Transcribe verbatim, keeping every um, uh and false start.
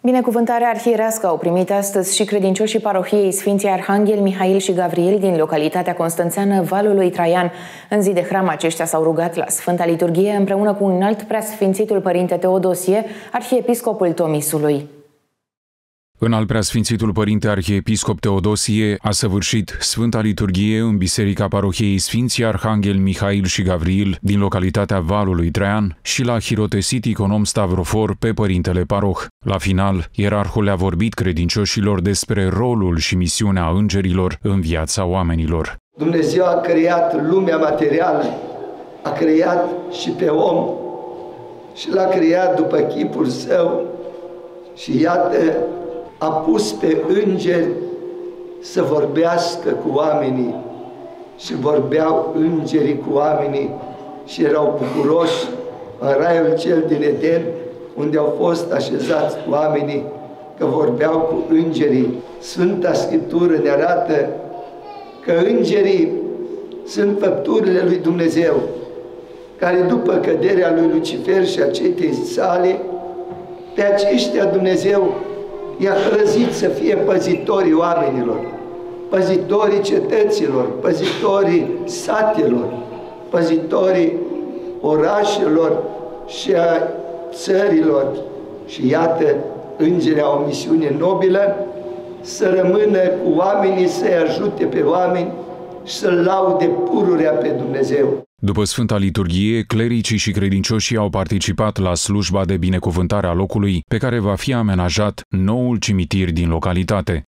Binecuvântarea arhierească au primit astăzi și credincioșii parohiei Sfinții Arhanghel, Mihail și Gavriel din localitatea constanțeană Valul lui Traian. În zi de hram aceștia s-au rugat la Sfânta Liturghie împreună cu un alt preasfințitul Părinte Teodosie, arhiepiscopul Tomisului. Înalt preasfințitul Părinte Arhiepiscop Teodosie a săvârșit Sfânta Liturghie în Biserica Parohiei Sfinții Arhanghel, Mihail și Gavriel din localitatea Valului Traian și l-a hirotesit iconom Stavrofor pe Părintele Paroh. La final, ierarhul le-a vorbit credincioșilor despre rolul și misiunea îngerilor în viața oamenilor. Dumnezeu a creat lumea materială, a creat și pe om și l-a creat după chipul său și iată, a pus pe îngeri să vorbească cu oamenii și vorbeau îngerii cu oamenii și erau bucuroși în raiul cel din Eden, unde au fost așezați oamenii, că vorbeau cu îngerii. Sfânta Scriptură ne arată că îngerii sunt făpturile lui Dumnezeu, care după căderea lui Lucifer și a cetei sale, pe aceștia Dumnezeu i-a hărăzit să fie păzitorii oamenilor, păzitorii cetăților, păzitorii satelor, păzitorii orașelor și a țărilor. Și iată, îngerii au o misiune nobilă să rămână cu oamenii, să-i ajute pe oameni și să-L laude pururea pe Dumnezeu. După Sfânta Liturghie, clericii și credincioșii au participat la slujba de binecuvântare a locului, pe care va fi amenajat noul cimitir din localitate.